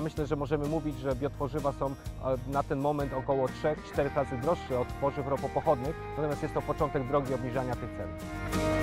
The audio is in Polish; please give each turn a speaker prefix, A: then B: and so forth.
A: myślę, że możemy mówić, że biotworzywa są na ten moment około 3–4 razy droższe od tworzyw ropopochodnych, natomiast jest to początek drogi obniżania tych cen.